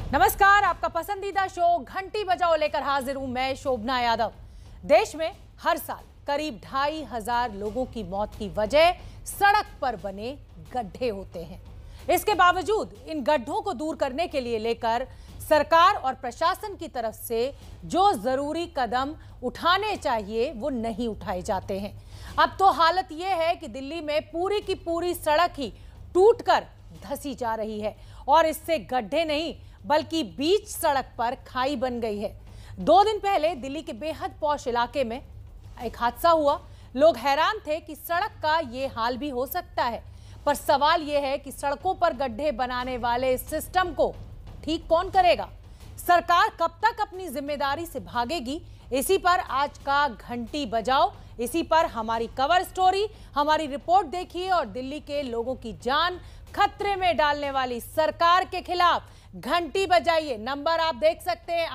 नमस्कार, आपका पसंदीदा शो घंटी बजाओ लेकर हाजिर हूं मैं शोभना यादव। देश में हर साल करीब 2,500 लोगों की मौत की वजह सड़क पर बने गड्ढे होते हैं। इसके बावजूद इन गड्ढों को दूर करने के लिए लेकर सरकार और प्रशासन की तरफ से जो जरूरी कदम उठाने चाहिए वो नहीं उठाए जाते हैं। अब तो हालत यह है कि दिल्ली में पूरी की पूरी सड़क ही टूटकर धंसी जा रही है और इससे गड्ढे नहीं बल्कि बीच सड़क पर खाई बन गई है। 2 दिन पहले दिल्ली के बेहद पॉश इलाके में एक हादसा हुआ। लोग हैरान थे कि सड़क का ये हाल भी हो सकता है, पर सवाल यह है कि सड़कों पर गड्ढे बनाने वाले इस सिस्टम को ठीक कौन करेगा? सरकार कब तक अपनी जिम्मेदारी से भागेगी? इसी पर आज का घंटी बजाओ, इसी पर हमारी कवर स्टोरी, हमारी रिपोर्ट देखिए और दिल्ली के लोगों की जान खतरे में डालने वाली सरकार के खिलाफ घंटी बजाइए। नंबर आप देख सकते हैं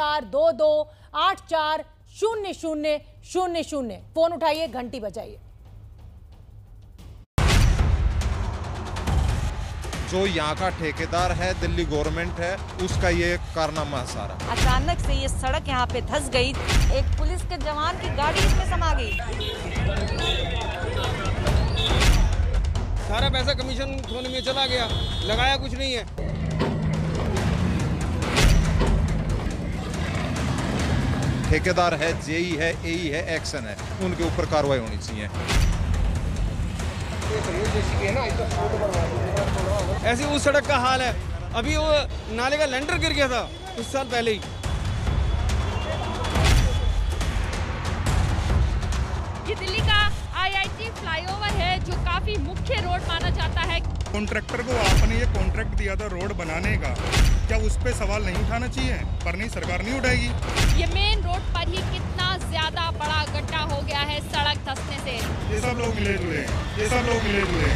8422840000। फोन उठाइए, घंटी बजाइए। जो यहाँ का ठेकेदार है, दिल्ली गवर्नमेंट है, उसका ये कारनामा है सारा। अचानक से ये सड़क यहाँ पे धंस गई। एक पुलिस के जवान की गाड़ी इसमें समा गई। सारा पैसा कमीशन खोने में चला गया, लगाया कुछ नहीं है। ठेकेदार है, जेई है, एई है, एक्शन है, उनके ऊपर कार्रवाई होनी चाहिए। ऐसी उस सड़क का हाल है। अभी वो नाले का लेंटर गिर गया था कुछ साल पहले ही। ये दिल्ली का आईआईटी फ्लाईओवर है जो काफी मुख्य रोड माना जाता है। कॉन्ट्रैक्टर को आपने ये कॉन्ट्रैक्ट दिया था रोड बनाने का, क्या उस पे सवाल नहीं उठाना चाहिए? पर नहीं, सरकार नहीं उठाएगी। ये मेन रोड पर ही कितना ज्यादा बड़ा गड्ढा हो गया है सड़क धंसने से। ये सब लोग मिले जुले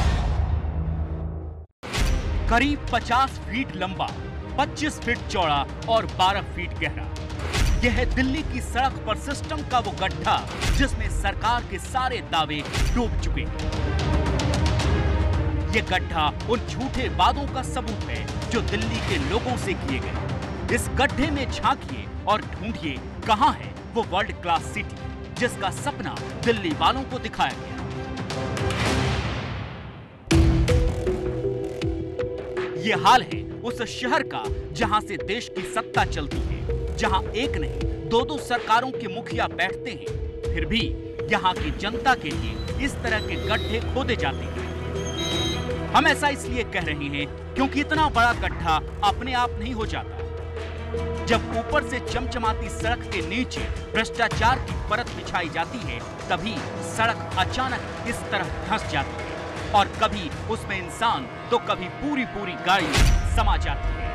करीब 50 फीट लंबा, 25 फीट चौड़ा और 12 फीट गहरा, यह है दिल्ली की सड़क पर सिस्टम का वो गड्ढा जिसमें सरकार के सारे दावे डूब चुके हैं। ये गड्ढा उन झूठे वादों का सबूत है जो दिल्ली के लोगों से किए गए। इस गड्ढे में झांकिए और ढूंढिए कहां है वो वर्ल्ड क्लास सिटी जिसका सपना दिल्ली वालों को दिखाया गया। ये हाल है उस शहर का जहां से देश की सत्ता चलती है, जहां एक नहीं 2-2 सरकारों के मुखिया बैठते हैं, फिर भी यहां की जनता के लिए इस तरह के गड्ढे खोदे जाते हैं। हम ऐसा इसलिए कह रहे हैं क्योंकि इतना बड़ा गड्ढा अपने आप नहीं हो जाता। जब ऊपर से चमचमाती सड़क के नीचे भ्रष्टाचार की परत बिछाई जाती है, तभी सड़क अचानक इस तरह धंस जाती है और कभी उसमें इंसान तो कभी पूरी गाड़ी समा जाती है।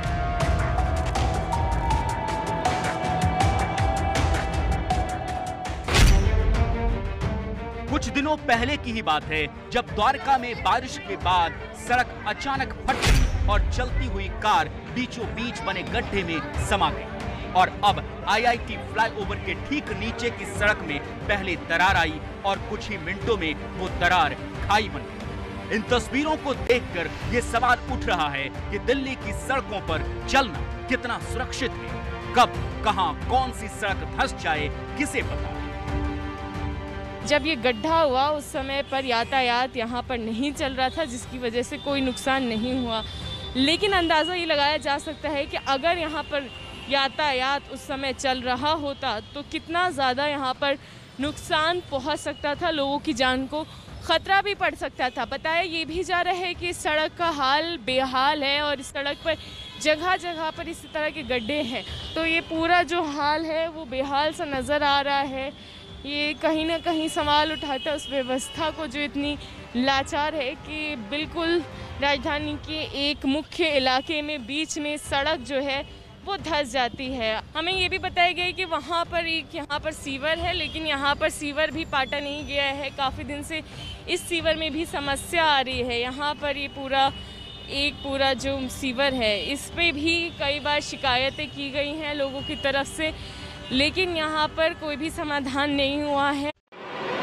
कुछ दिनों पहले की ही बात है जब द्वारका में बारिश के बाद सड़क अचानक फट गई और चलती हुई कार बीचों बीच बने गड्ढे में समा गई और अब आईआईटी फ्लाईओवर के ठीक नीचे की सड़क में पहले दरार आई और कुछ ही मिनटों में वो दरार खाई बन गई। इन तस्वीरों को देखकर ये सवाल उठ रहा है कि दिल्ली की सड़कों पर चलना कितना सुरक्षित है। कब, कहां, कौन सी सड़क धंस जाए किसे पता। जब ये गड्ढा हुआ उस समय पर यातायात यहाँ पर नहीं चल रहा था, जिसकी वजह से कोई नुकसान नहीं हुआ, लेकिन अंदाज़ा ये लगाया जा सकता है कि अगर यहाँ पर यातायात उस समय चल रहा होता तो कितना ज़्यादा यहाँ पर नुकसान पहुँच सकता था, लोगों की जान को खतरा भी पड़ सकता था। बताया ये भी जा रहा है कि इस सड़क का हाल बेहाल है और इस सड़क पर जगह जगह पर इस तरह के गड्ढे हैं, तो ये पूरा जो हाल है वो बेहाल सा नज़र आ रहा है। ये कहीं ना कहीं सवाल उठाता है उस व्यवस्था को जो इतनी लाचार है कि बिल्कुल राजधानी के एक मुख्य इलाके में बीच में सड़क जो है वो धंस जाती है। हमें ये भी बताया गया कि वहाँ पर यहाँ पर सीवर है, लेकिन यहाँ पर सीवर भी पाटा नहीं गया है। काफ़ी दिन से इस सीवर में भी समस्या आ रही है। यहाँ पर ये पूरा जो सीवर है इस पे भी कई बार शिकायतें की गई हैं लोगों की तरफ से, लेकिन यहाँ पर कोई भी समाधान नहीं हुआ है।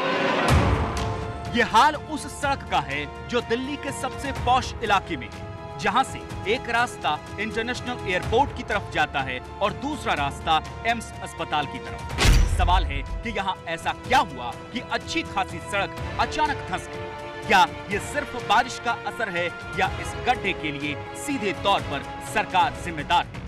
ये हाल उस सड़क का है जो दिल्ली के सबसे पॉश इलाके में है। जहां से एक रास्ता इंटरनेशनल एयरपोर्ट की तरफ जाता है और दूसरा रास्ता एम्स अस्पताल की तरफ। सवाल है कि यहाँ ऐसा क्या हुआ कि अच्छी खासी सड़क अचानक धंस गई? क्या ये सिर्फ बारिश का असर है या इस गड्ढे के लिए सीधे तौर पर सरकार जिम्मेदार है?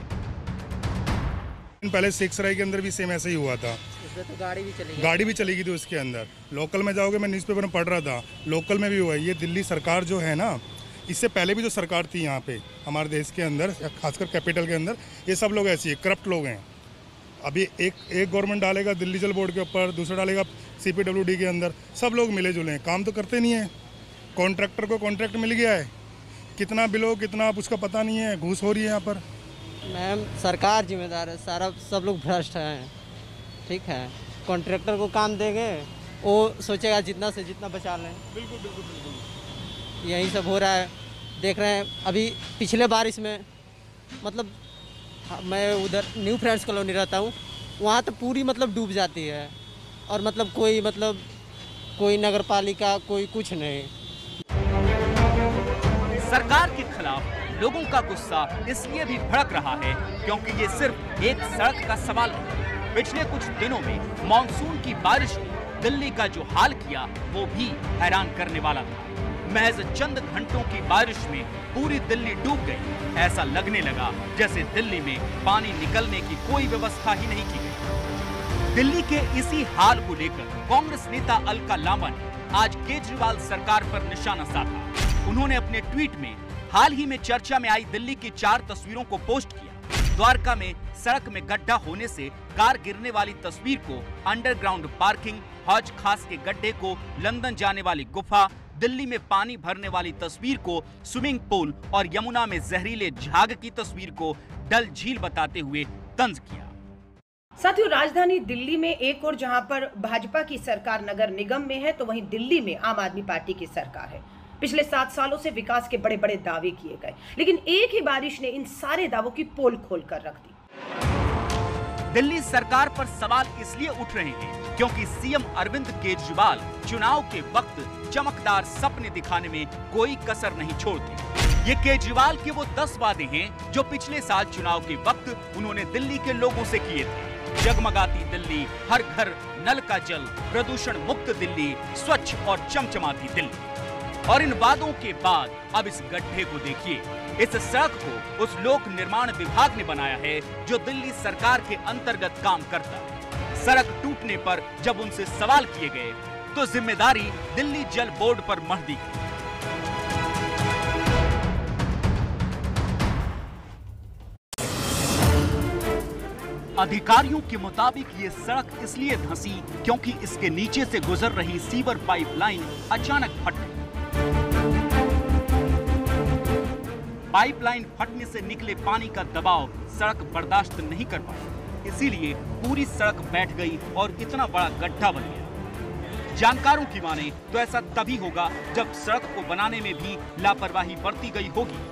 पहले 6 राय के अंदर भी सेम ऐसे ही हुआ था। इसमें तो गाड़ी भी चली गई थी उसके अंदर। लोकल में जाओगे, मैं न्यूज़पेपर में पढ़ रहा था, लोकल में भी हुआ। ये दिल्ली सरकार जो है ना, इससे पहले भी जो सरकार थी यहाँ पे हमारे देश के अंदर, खासकर कैपिटल के अंदर, ये सब लोग ऐसे करप्ट लोग हैं। अभी एक गवर्नमेंट डालेगा दिल्ली जल बोर्ड के ऊपर, दूसरा डालेगा CPWD के अंदर, सब लोग मिले जुले हैं, काम तो करते नहीं है। कॉन्ट्रैक्टर को कॉन्ट्रैक्ट मिल गया है, कितना बिलो कितना आप उसका पता नहीं है, घूस हो रही है यहाँ पर। मैम सरकार जिम्मेदार है, सारा सब लोग भ्रष्ट हैं, ठीक है। कॉन्ट्रैक्टर को काम देंगे, वो सोचेगा जितना से जितना बचा लें। बिल्कुल बिल्कुल बिल्कुल यही सब हो रहा है, देख रहे हैं। अभी पिछले बारिश में मतलब मैं उधर न्यू फ्रेंड्स कॉलोनी रहता हूँ, वहाँ तो पूरी मतलब डूब जाती है, और मतलब कोई नगर पालिका कोई कुछ नहीं। सरकार के खिलाफ लोगों का गुस्सा इसलिए भी भड़क रहा है क्योंकि ये सिर्फ एक सड़क का सवाल नहीं। पिछले कुछ दिनों में मानसून की बारिश ने दिल्ली का जो हाल किया वो भी हैरान करने वाला था। महज चंद घंटों की बारिश में पूरी दिल्ली डूब गई। ऐसा लगने लगा जैसे दिल्ली में पानी निकलने की कोई व्यवस्था ही नहीं की गई। दिल्ली के इसी हाल को लेकर कांग्रेस नेता अलका लांबा ने आज केजरीवाल सरकार पर निशाना साधा। उन्होंने अपने ट्वीट में हाल ही में चर्चा में आई दिल्ली की 4 तस्वीरों को पोस्ट किया। द्वारका में सड़क में गड्ढा होने से कार गिरने वाली तस्वीर को, अंडरग्राउंड पार्किंग, हौज खास के गड्ढे को, लंदन जाने वाली गुफा, दिल्ली में पानी भरने वाली तस्वीर को, स्विमिंग पूल और यमुना में जहरीले झाग की तस्वीर को डल झील बताते हुए तंज किया। साथियों, राजधानी दिल्ली में एक और जहां पर भाजपा की सरकार नगर निगम में है, तो वहीं दिल्ली में आम आदमी पार्टी की सरकार है। पिछले 7 सालों से विकास के बड़े बड़े दावे किए गए, लेकिन एक ही बारिश ने इन सारे दावों की पोल खोल कर रख दी। दिल्ली सरकार पर सवाल इसलिए उठ रहे हैं क्योंकि सीएम अरविंद केजरीवाल चुनाव के वक्त चमकदार सपने दिखाने में कोई कसर नहीं छोड़ते। ये केजरीवाल के वो 10 वादे हैं जो पिछले साल चुनाव के वक्त उन्होंने दिल्ली के लोगों से किए थे। जगमगाती दिल्ली, हर घर नल का जल, प्रदूषण मुक्त दिल्ली, स्वच्छ और चमचमाती दिल्ली। और इन वादों के बाद अब इस गड्ढे को देखिए। इस सड़क को उस लोक निर्माण विभाग ने बनाया है जो दिल्ली सरकार के अंतर्गत काम करता है। सड़क टूटने पर जब उनसे सवाल किए गए तो जिम्मेदारी दिल्ली जल बोर्ड पर मढ़ दी गई। अधिकारियों के मुताबिक ये सड़क इसलिए धंसी क्योंकि इसके नीचे से गुजर रही सीवर पाइपलाइन अचानक फट गई। पाइपलाइन फटने से निकले पानी का दबाव सड़क बर्दाश्त नहीं कर पाई, इसीलिए पूरी सड़क बैठ गई और इतना बड़ा गड्ढा बन गया। जानकारों की माने तो ऐसा तभी होगा जब सड़क को बनाने में भी लापरवाही बरती गई होगी।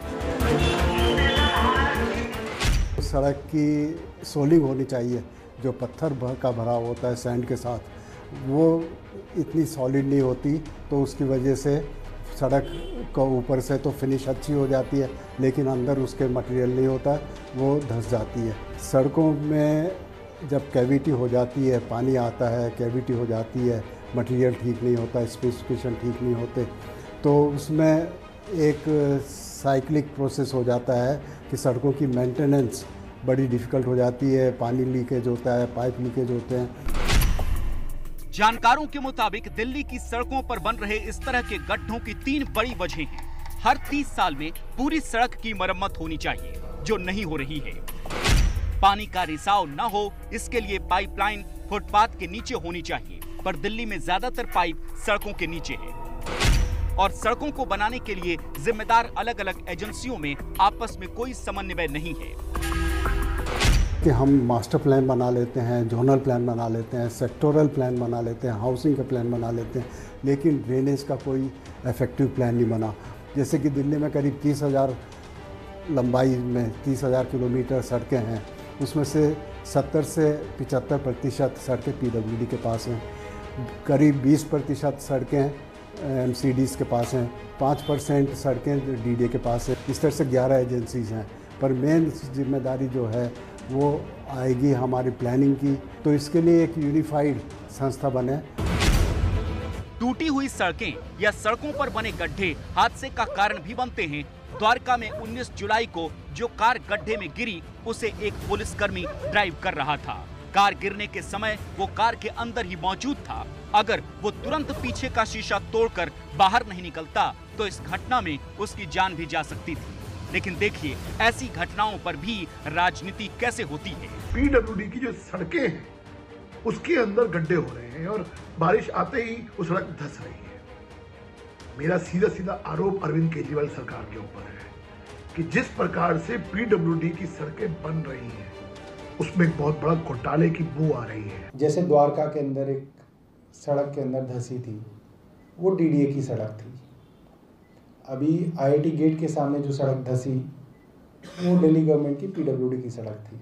सड़क की सोलिंग होनी चाहिए, जो पत्थर का भराव होता है सैंड के साथ, वो इतनी सॉलिड नहीं होती, तो उसकी वजह से सड़क को ऊपर से तो फिनिश अच्छी हो जाती है, लेकिन अंदर उसके मटेरियल नहीं होता, वो धंस जाती है। सड़कों में जब कैविटी हो जाती है, पानी आता है, कैविटी हो जाती है, मटेरियल ठीक नहीं होता, स्पेसिफिकेशन ठीक नहीं होते, तो उसमें एक साइक्लिक प्रोसेस हो जाता है कि सड़कों की मेंटेनेंस बड़ी डिफ़िकल्ट हो जाती है, पानी लीकेज होता है, पाइप लीकेज होते हैं। जानकारों के मुताबिक दिल्ली की सड़कों पर बन रहे इस तरह के गड्ढों की 3 बड़ी वजह हैं। हर 30 साल में पूरी सड़क की मरम्मत होनी चाहिए, जो नहीं हो रही है। पानी का रिसाव न हो, इसके लिए पाइपलाइन फुटपाथ के नीचे होनी चाहिए, पर दिल्ली में ज्यादातर पाइप सड़कों के नीचे है और सड़कों को बनाने के लिए जिम्मेदार अलग अलग एजेंसियों में आपस में कोई समन्वय नहीं है। कि हम मास्टर प्लान बना लेते हैं, जोनल प्लान बना लेते हैं, सेक्टोरल प्लान बना लेते हैं, हाउसिंग का प्लान बना लेते हैं, लेकिन ड्रेनेज का कोई इफेक्टिव प्लान नहीं बना। जैसे कि दिल्ली में करीब 30,000 लंबाई में 30,000 किलोमीटर सड़कें हैं, उसमें से 70 से 75% सड़कें PWD के पास हैं, करीब 20% सड़कें MCDs के पास हैं, 5% सड़कें DDA के पास है। इस तरह से 11 एजेंसीज हैं, पर मेन जिम्मेदारी जो है वो आएगी हमारी प्लानिंग की। तो इसके लिए एक यूनिफाइड संस्था बने। टूटी हुई सड़कें या सड़कों पर बने गड्ढे हादसे का कारण भी बनते हैं। द्वारका में 19 जुलाई को जो कार गड्ढे में गिरी, उसे एक पुलिसकर्मी ड्राइव कर रहा था। कार गिरने के समय वो कार के अंदर ही मौजूद था। अगर वो तुरंत पीछे का शीशा तोड़कर बाहर नहीं निकलता तो इस घटना में उसकी जान भी जा सकती थी। लेकिन देखिए, ऐसी घटनाओं पर भी राजनीति कैसे होती है। PWD की जो सड़कें हैं उसके अंदर गड्ढे हो रहे हैं और बारिश आते ही वो सड़क धंस रही है। मेरा सीधा सीधा आरोप अरविंद केजरीवाल सरकार के ऊपर है कि जिस प्रकार से PWD की सड़कें बन रही हैं उसमें एक बहुत बड़ा घोटाले की बू आ रही है। जैसे द्वारका के अंदर एक सड़क के अंदर धंसी थी, वो DDA की सड़क थी। अभी IIT गेट के सामने जो सड़क धंसी वो दिल्ली गवर्नमेंट की PWD की सड़क थी।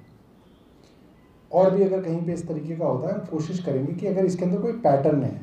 और भी अगर कहीं पे इस तरीके का होता है, हम कोशिश करेंगे कि अगर इसके अंदर कोई पैटर्न है,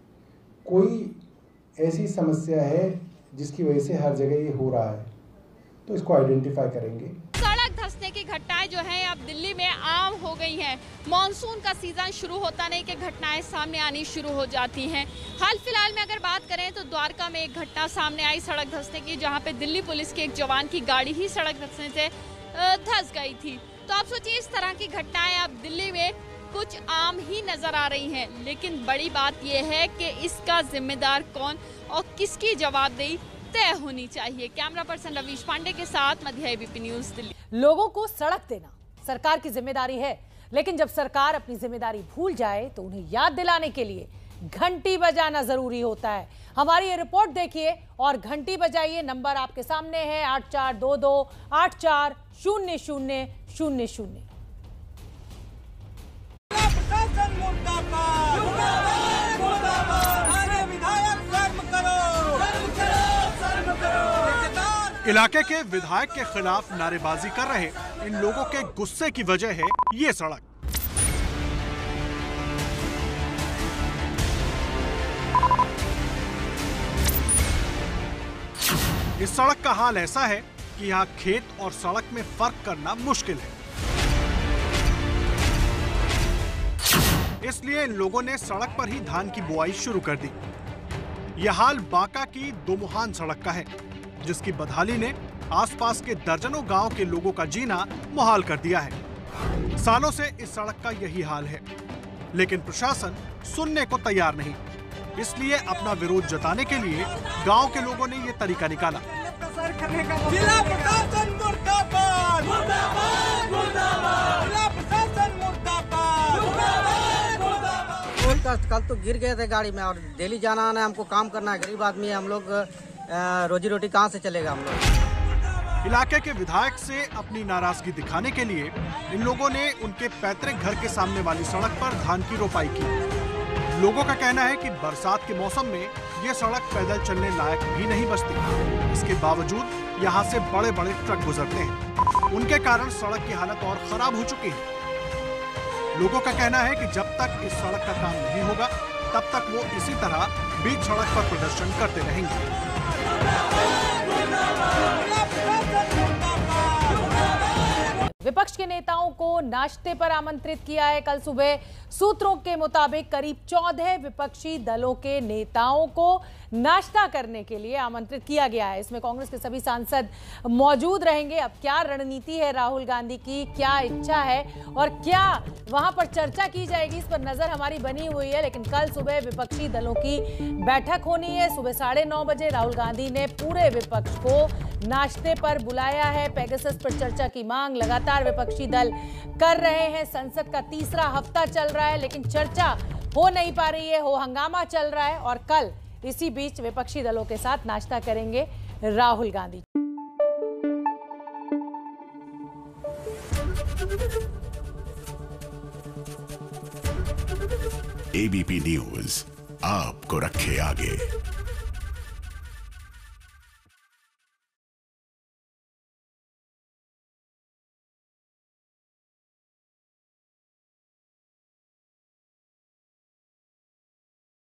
कोई ऐसी समस्या है जिसकी वजह से हर जगह ये हो रहा है, तो इसको आइडेंटिफाई करेंगे। सड़क धंसने की घटनाएं जो हैं अब दिल्ली में आम हो गई हैं। मॉनसून का सीजन शुरू होता नहीं कि घटनाएं सामने आनी शुरू हो जाती हैं। हाल फिलहाल में अगर बात करें तो द्वारका में एक घटना सामने आई सड़क धंसने की, जहां पे दिल्ली पुलिस के एक जवान की गाड़ी ही सड़क धंसने से धंस गई थी। तो आप सोचिए, इस तरह की घटनाएं अब दिल्ली में कुछ आम ही नजर आ रही हैं। लेकिन बड़ी बात यह है कि इसका जिम्मेदार कौन और किसकी जवाबदेही तय होनी चाहिए। कैमरा पर्सन रवीश पांडे के साथ मध्य ABP न्यूज़ दिल्ली। लोगों को सड़क देना सरकार की जिम्मेदारी है, लेकिन जब सरकार अपनी जिम्मेदारी भूल जाए तो उन्हें याद दिलाने के लिए घंटी बजाना जरूरी होता है। हमारी ये रिपोर्ट देखिए और घंटी बजाइए। नंबर आपके सामने है 8422 840000। इलाके के विधायक के खिलाफ नारेबाजी कर रहे इन लोगों के गुस्से की वजह है ये सड़क। इस सड़क का हाल ऐसा है कि यहाँ खेत और सड़क में फर्क करना मुश्किल है। इसलिए इन लोगों ने सड़क पर ही धान की बुआई शुरू कर दी। यह हाल बांका की दोमुहान सड़क का है, जिसकी बदहाली ने आसपास के दर्जनों गांव के लोगों का जीना मुहाल कर दिया है। सालों से इस सड़क का यही हाल है, लेकिन प्रशासन सुनने को तैयार नहीं। इसलिए अपना विरोध जताने के लिए गांव के लोगों ने ये तरीका निकाला। जिला प्रशासन मुर्दाबाद, मुर्दाबाद, मुर्दाबाद, जिला प्रशासन मुर्दाबाद, मुर्दाबाद, मुर्दाबाद। कल तो गिर गए थे गाड़ी में और डेली जाना आना, हमको काम करना है, गरीब आदमी है हम लोग, रोजी रोटी कहाँ से चलेगा हम लोग। इलाके के विधायक से अपनी नाराजगी दिखाने के लिए इन लोगों ने उनके पैतृक घर के सामने वाली सड़क पर धान की रोपाई की। लोगों का कहना है कि बरसात के मौसम में ये सड़क पैदल चलने लायक भी नहीं बचती। इसके बावजूद यहाँ से बड़े बड़े ट्रक गुजरते हैं। उनके कारण सड़क की हालत और खराब हो चुकी है। लोगों का कहना है कि जब तक इस सड़क का काम नहीं होगा तब तक वो इसी तरह बीच सड़क पर प्रदर्शन करते रहेंगे। विपक्ष के नेताओं को नाश्ते पर आमंत्रित किया है। कल सुबह सूत्रों के मुताबिक करीब 14 विपक्षी दलों के नेताओं को नाश्ता करने के लिए आमंत्रित किया गया है। इसमें कांग्रेस के सभी सांसद मौजूद रहेंगे। अब क्या रणनीति है राहुल गांधी की, क्या इच्छा है और क्या वहां पर चर्चा की जाएगी, इस पर नजर हमारी बनी हुई है। लेकिन कल सुबह विपक्षी दलों की बैठक होनी है। सुबह 9:30 बजे राहुल गांधी ने पूरे विपक्ष को नाश्ते पर बुलाया है। पेगासस पर चर्चा की मांग लगातार विपक्षी दल कर रहे हैं। संसद का तीसरा हफ्ता चल रहा है, लेकिन चर्चा हो नहीं पा रही है, हो हंगामा चल रहा है। और कल इसी बीच विपक्षी दलों के साथ नाश्ता करेंगे राहुल गांधी। ABP न्यूज़ आपको रखे आगे।